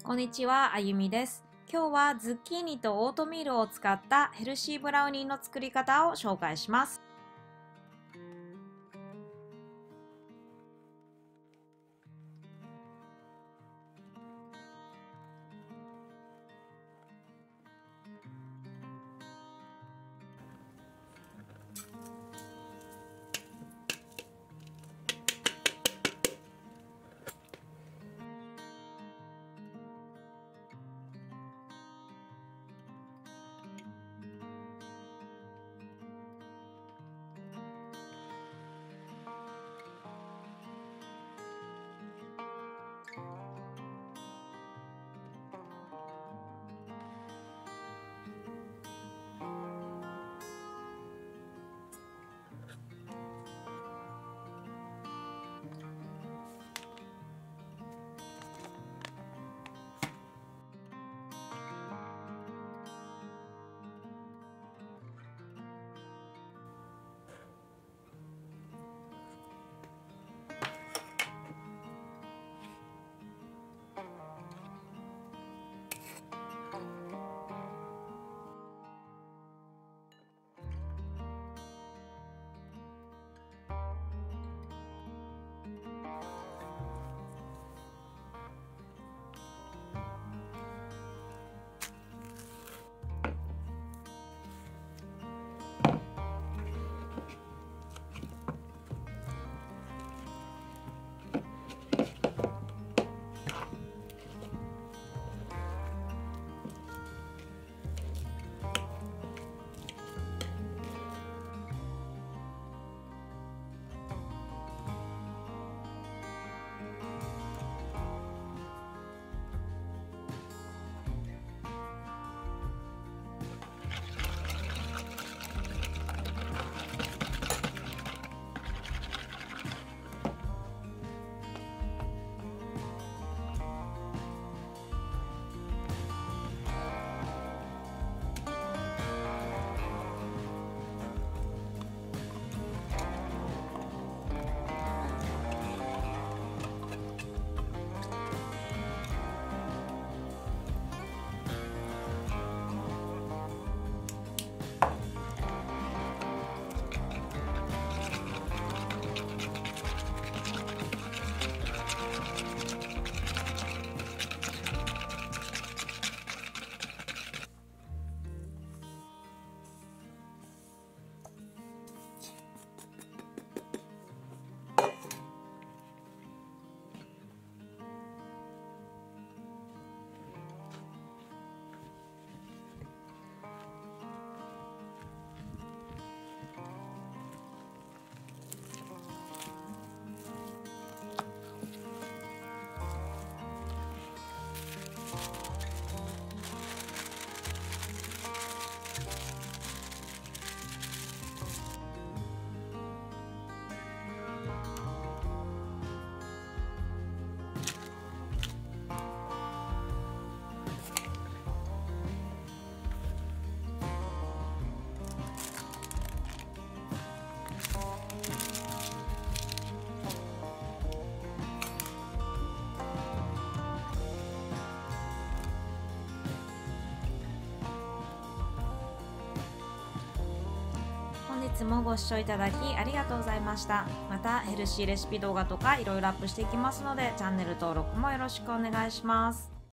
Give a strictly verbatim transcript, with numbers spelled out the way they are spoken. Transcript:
こんにちは、あゆみです。今日はズッキーニとオートミールを使ったヘルシーブラウニーの作り方を紹介します。本日もご視聴いただきありがとうございました。またヘルシーレシピ動画とかいろいろアップしていきますので、チャンネル登録もよろしくお願いします。